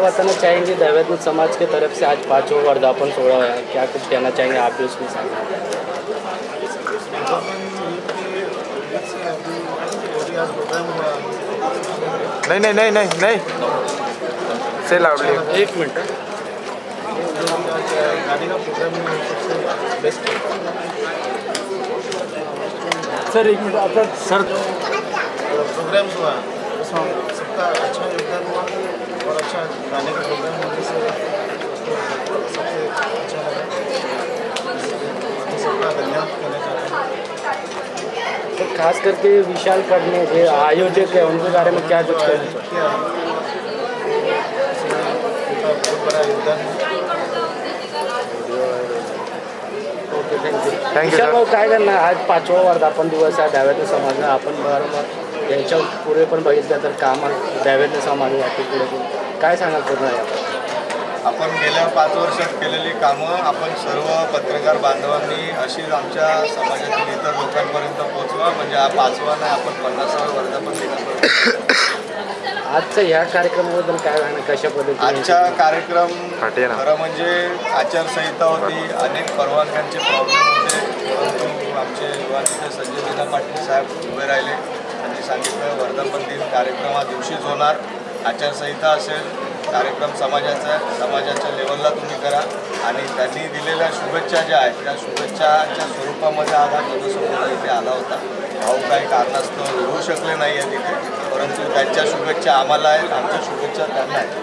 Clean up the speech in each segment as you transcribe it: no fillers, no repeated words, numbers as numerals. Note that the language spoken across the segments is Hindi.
बताना चाहेंगे दैवतमुख समाज की तरफ से आज 5वां वर्धापन सोहळा है, क्या कुछ कहना चाहेंगे आप भी उसमें साथ? नहीं से लावली 1 मिनट गाड़ी का प्रोग्राम सबसे बेस्ट है सर। 1 मिनट आपका सर प्रोग्राम हुआ उसमें सबका अच्छा योगदान हुआ और अच्छा गाने का प्रोग्राम होने से सबसे अच्छा लगा। सबका धन्यवाद करना चाहता हूँ। तो खास करके विशाल करने जो आयोजक है उनके बारे में क्या कुछ कहना चाहिए? क्या उनका बहुत बड़ा योगदान है। विशाल भाऊ काय करणार, आज 5वां वर्धापन दिवस आहे दैवतमुख समाज, आपण बरोबर यांच्या पुढे पण बघितलं तर काम दैवतमुख समाज वाटते पुढे काय सांगाल पूर्ण आहे? आपण गेल्या 5 वर्षात केलेली कामं आपण सर्व पत्रकार बांधवांनी अशीच आमच्या समाजातील इतर लोकांपर्यंत पोहोचवा, म्हणजे हा 5वा नाही आपण 50वा वर्धापन दिवस। आजच्या ह्या कार्यक्रमाबद्दल काय सांगणार, कशा पद्धतीने? आजचा कार्यक्रम खरं म्हणजे आचारसंहिता होती, अनेक परवानग्यांचे प्रॉब्लेम होते, परंतु आमचे युवा नेते संजय लीला पाटील साहेब उभे राहिले। त्यांनी सांगितलं वर्धापन दिन कार्यक्रम हा दिवशीच होणार, आचारसंहिता असेल, कार्यक्रम समाजाच्या लेवलला तुम्ही करा। आणि त्यांनी दिलेल्या शुभेच्छा ज्या आहेत त्या शुभेच्छाच्या स्वरूपामध्ये आज माझ्यासमोर इथे आला होता। भाऊ काही कारणास्तव येऊ शकले नाही आहेत तिथे, परंतु त्यांच्या शुभेच्छा आम्हाला आहेत, आमच्या शुभेच्छा त्यांना आहेत।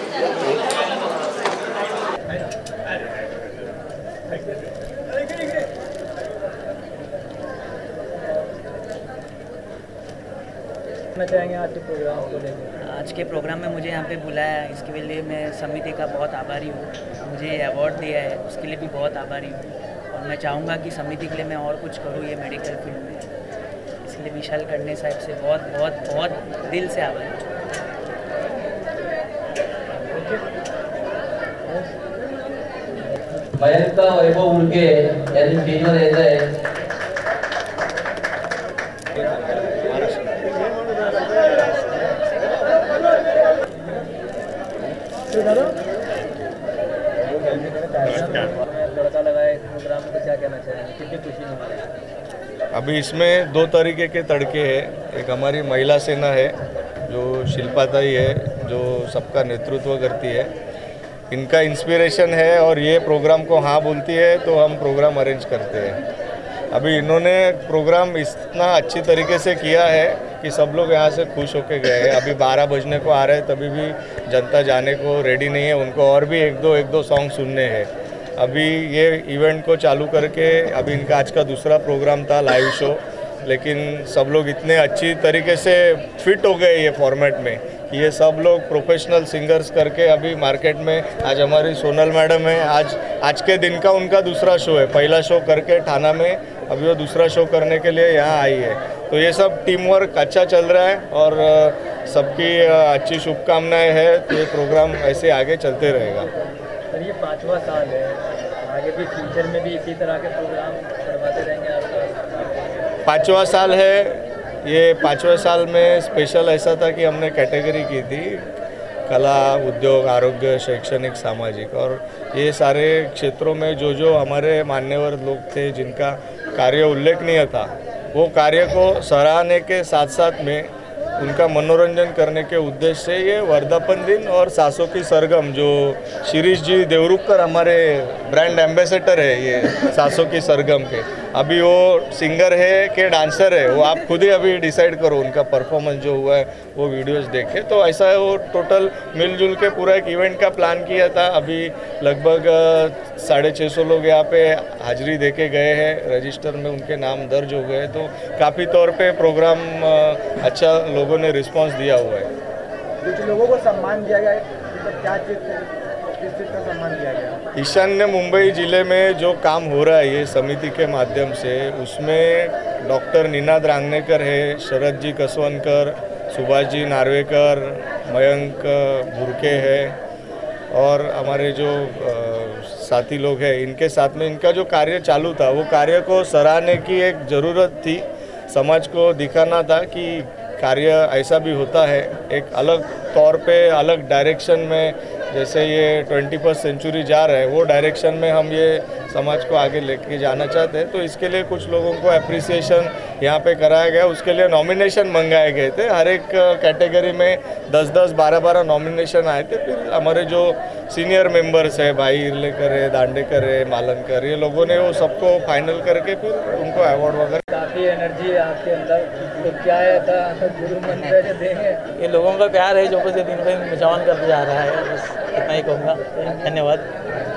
चाहेंगे आज के प्रोग्राम को लेकर? आज के प्रोग्राम में मुझे यहाँ पे बुलाया है, इसके लिए मैं समिति का बहुत आभारी हूँ। मुझे ये अवार्ड दिया है उसके लिए भी बहुत आभारी हूँ और मैं चाहूँगा कि समिति के लिए मैं और कुछ करूँ ये मेडिकल फील्ड में, इसलिए विशाल करने साहब से बहुत बहुत बहुत दिल से आभारी हूँ। मयंक वैभव उडके यांनी स्टेजवर यायचं आहे। लड़का लगाए प्रोग्राम को क्या कहना चाहेंगे, कितनी खुशी है? अभी इसमें 2 तरीके के तड़के हैं। एक हमारी महिला सेना है जो शिल्पाताई है, जो सबका नेतृत्व करती है, इनका इंस्पिरेशन है और ये प्रोग्राम को हाँ बोलती है तो हम प्रोग्राम अरेंज करते हैं। अभी इन्होंने प्रोग्राम इतना अच्छी तरीके से किया है कि सब लोग यहाँ से खुश होके गए हैं। अभी 12 बजने को आ रहे हैं, तभी भी जनता जाने को रेडी नहीं है, उनको और भी एक दो सॉन्ग सुनने हैं। अभी ये इवेंट को चालू करके अभी इनका आज का दूसरा प्रोग्राम था लाइव शो, लेकिन सब लोग इतने अच्छी तरीके से फिट हो गए ये फॉर्मेट में कि ये सब लोग प्रोफेशनल सिंगर्स करके अभी मार्केट में। आज हमारी सोनल मैडम है, आज के दिन का उनका दूसरा शो है, पहला शो करके ठाणा में, अभी वो दूसरा शो करने के लिए यहाँ आई है। तो ये सब टीम वर्क अच्छा चल रहा है और सबकी अच्छी शुभकामनाएं है। तो ये प्रोग्राम ऐसे आगे चलते रहेगा। सर ये 5वां साल है, आगे भी फ्यूचर में भी इसी तरह के प्रोग्राम करवाते रहेंगे आप? 5वां साल है ये। 5वें साल में स्पेशल ऐसा था कि हमने कैटेगरी की थी कला, उद्योग, आरोग्य, शैक्षणिक, सामाजिक, और ये सारे क्षेत्रों में जो हमारे मान्यवर लोग थे जिनका कार्य उल्लेखनीय था, वो कार्य को सराहने के साथ साथ में उनका मनोरंजन करने के उद्देश्य से ये वर्धापन दिन और सासों की सरगम, जो शिरीष जी देवरुखकर हमारे ब्रांड एम्बेसडर है ये सासों की सरगम के, अभी वो सिंगर है कि डांसर है वो आप खुद ही अभी डिसाइड करो। उनका परफॉर्मेंस जो हुआ है वो वीडियोस देखे, तो ऐसा है वो टोटल मिलजुल के पूरा एक इवेंट का प्लान किया था। अभी लगभग 650 लोग यहाँ पे हाजिरी दे के गए हैं, रजिस्टर में उनके नाम दर्ज हो गए, तो काफ़ी तौर पे प्रोग्राम अच्छा लोगों ने रिस्पांस दिया हुआ है। कुछ लोगों को सम्मान दिया गया है, मतलब क्या किस चीज़ का सम्मान दिया गया? ईशान्य मुंबई जिले में जो काम हो रहा है ये समिति के माध्यम से, उसमें डॉक्टर निनाद रांगनेकर है, शरद जी कसवनकर, सुभाष जी नार्वेकर, मयंक बुरके है और हमारे जो साथी लोग हैं, इनके साथ में इनका जो कार्य चालू था वो कार्य को सराहने की एक ज़रूरत थी। समाज को दिखाना था कि कार्य ऐसा भी होता है, एक अलग तौर पे अलग डायरेक्शन में, जैसे ये 21st सेंचुरी जा रहा है वो डायरेक्शन में हम ये समाज को आगे लेके जाना चाहते हैं। तो इसके लिए कुछ लोगों को अप्रिसिएशन यहाँ पे कराया गया, उसके लिए नॉमिनेशन मंगाए गए थे। हर एक कैटेगरी में 10-10, 12-12 नॉमिनेशन आए थे। फिर हमारे जो सीनियर मेंबर्स है, भाई इरलेकर है, दांडेकर है, मालनकर, ये लोगों ने वो सबको फाइनल करके फिर उनको अवार्ड वगैरह। काफ़ी एनर्जी है आपके अंदर, तो क्या है था गुरु मंत्र जो देंगे? ये लोगों का प्यार है जो कुछ दिन दिन जवान करते जा रहा है, बस इतना ही कहूँगा। धन्यवाद।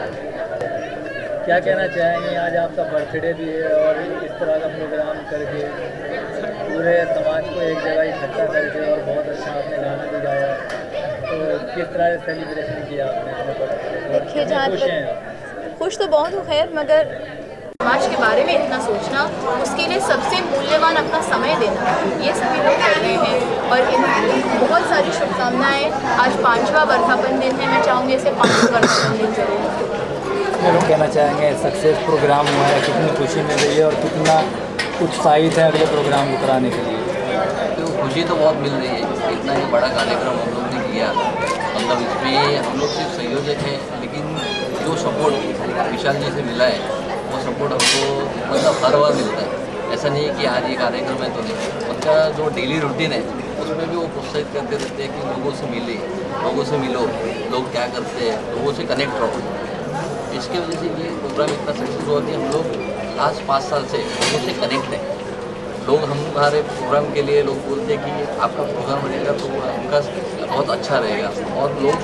क्या कहना चाहेंगे? आज आपका बर्थडे भी है और इस तरह का प्रोग्राम करके पूरे समाज को एक जगह इकट्ठा करके और बहुत अच्छा आपने गाना भी गाया, तो किस तरह से सेलिब्रेशन किया आपने अपने बर्थडे? देखिए, जहाँ तक खुश तो बहुत हूँ, खैर मगर समाज के बारे में इतना सोचना, उसके लिए सबसे मूल्यवान अपना समय देना, ये सभी लोग कर रहे हैं और इन बहुत सारी शुभकामनाएँ। आज 5वां वर्धापन दिन है, मैं चाहूँगी इसे 5वां वर्धापन दिन जरूर। लोग कहना चाहेंगे सक्सेस प्रोग्राम हुआ है, कितनी खुशी मिल रही है और कितना उत्साहित है अगले प्रोग्राम को कराने के लिए? तो खुशी तो बहुत मिल रही है, इतना ही बड़ा कार्यक्रम हम लोग ने किया। मतलब इसमें हम लोग सिर्फ संयोजक हैं, लेकिन जो सपोर्ट विशाल जी से मिला है वो सपोर्ट हमको मतलब हर बार मिलता है। ऐसा नहीं है कि आज ये कार्यक्रम है तो नहीं, उनका जो डेली रूटीन है उसमें भी वो प्रोत्साहित करते रहते हैं कि लोगों से मिले, लोगों से मिलो, लोग क्या करते हैं, लोगों से कनेक्ट रहो। इसके वजह से ये प्रोग्राम इतना सक्सेस हुआ कि हम लोग लास्ट 5 साल से लोगों से कनेक्ट हैं। लोग हमारे प्रोग्राम के लिए लोग बोलते हैं कि आपका प्रोग्राम रहेगा तो उनका बहुत अच्छा रहेगा, और लोग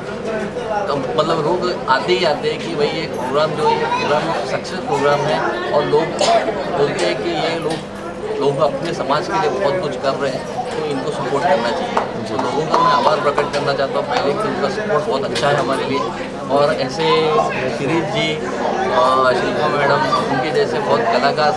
मतलब लोग आते ही आते हैं कि भाई ये प्रोग्राम जो है प्रोग्राम सक्सेस प्रोग्राम है, और लोग बोलते हैं कि ये लोग अपने समाज के लिए बहुत कुछ कर रहे हैं, तो इनको सपोर्ट करना चाहिए। तो लोगों का मैं आभार प्रकट करना चाहता हूँ पहले कि उनका सपोर्ट बहुत अच्छा है हमारे लिए, और ऐसे शिरीष जी और शिल्पा मैडम, उनके जैसे बहुत कलाकार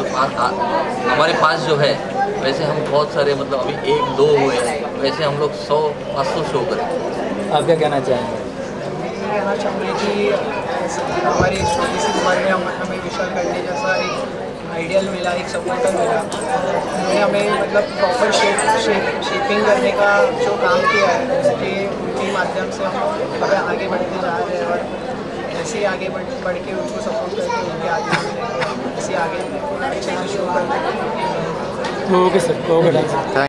हमारे पास जो है, वैसे हम बहुत सारे मतलब अभी 1-2 हुए हैं, वैसे हम लोग 100-500 शो करें। आप क्या कहना चाहेंगे? मैं कहना चाहूँगी कि हमारी छोटी सी उम्र में हमें विशाल करने जैसा एक आइडियल मिला, एक सपोर्टर मिला। उन्होंने हमें मतलब प्रॉपर शेपिंग करने का जो काम किया है, उसके उनके माध्यम से हम अब आगे बढ़ते जा रहे हैं, और ऐसे ही आगे बढ़ के उनको सपोर्ट करके उनके आगे ऐसे आगे अच्छा शो करते हैं। Okay sir, okay.